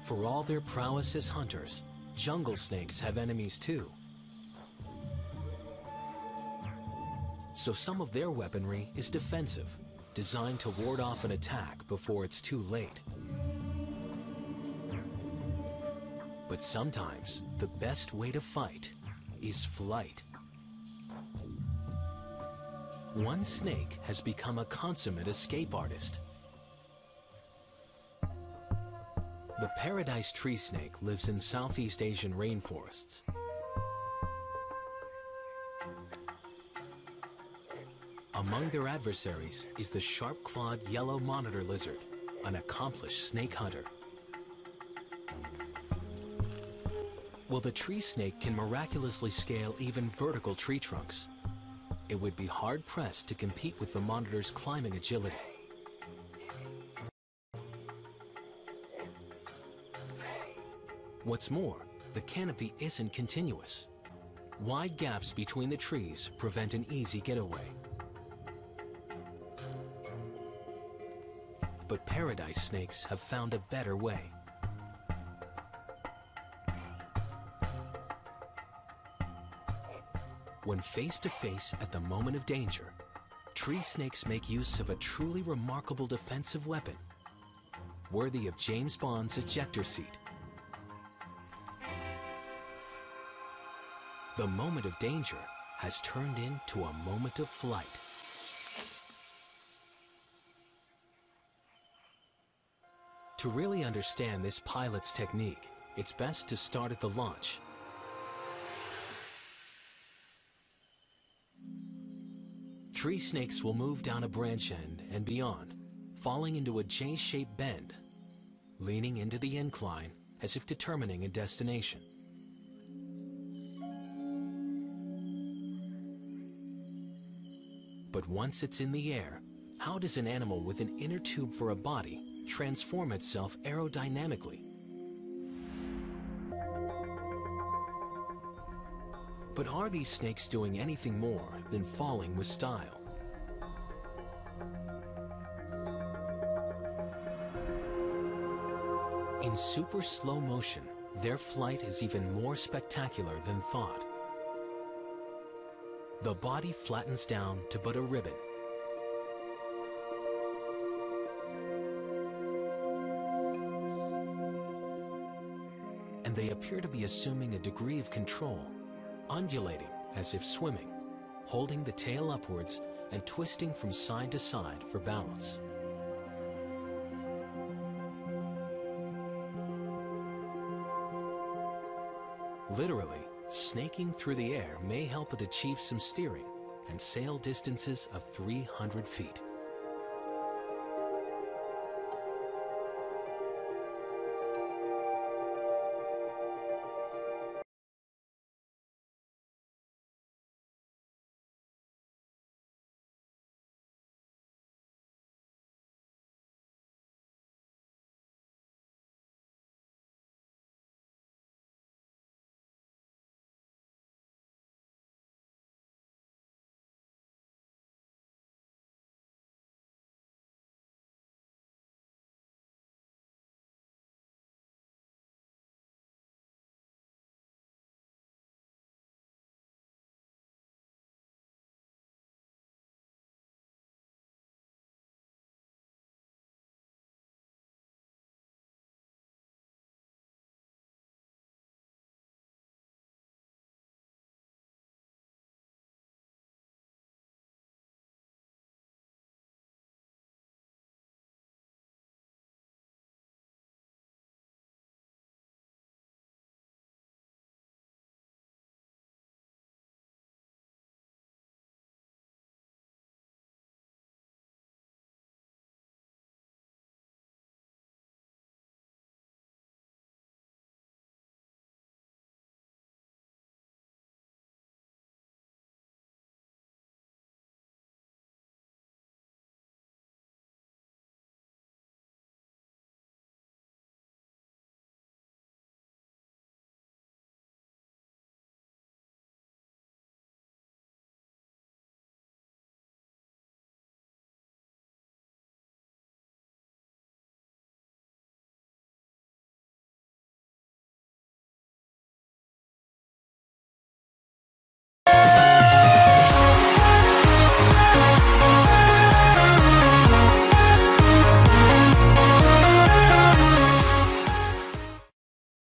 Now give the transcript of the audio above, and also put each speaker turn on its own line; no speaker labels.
For all their prowess as hunters, jungle snakes have enemies too. So some of their weaponry is defensive, designed to ward off an attack before it's too late. But sometimes the best way to fight is flight. One snake has become a consummate escape artist. The paradise tree snake lives in Southeast Asian rainforests. Among their adversaries is the sharp-clawed yellow monitor lizard, an accomplished snake hunter. While the tree snake can miraculously scale even vertical tree trunks, it would be hard-pressed to compete with the monitor's climbing agility. What's more, the canopy isn't continuous. Wide gaps between the trees prevent an easy getaway. But paradise snakes have found a better way. When face to face at the moment of danger, tree snakes make use of a truly remarkable defensive weapon, worthy of James Bond's ejector seat. The moment of danger has turned into a moment of flight. To really understand this pilot's technique, it's best to start at the launch. Tree snakes will move down a branch end and beyond, falling into a J-shaped bend, leaning into the incline as if determining a destination. But once it's in the air, how does an animal with an inner tube for a body transform itself aerodynamically? But are these snakes doing anything more than falling with style? In super slow motion, their flight is even more spectacular than thought. The body flattens down to but a ribbon. And they appear to be assuming a degree of control, undulating as if swimming, holding the tail upwards and twisting from side to side for balance. Literally, snaking through the air may help it achieve some steering and sail distances of 300 feet.